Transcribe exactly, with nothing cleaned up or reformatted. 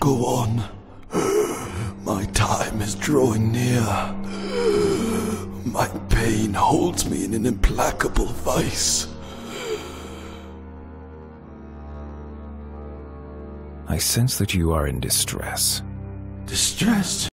go on. My time is drawing near. My pain holds me in an implacable vice. I sense that you are in distress. Distressed?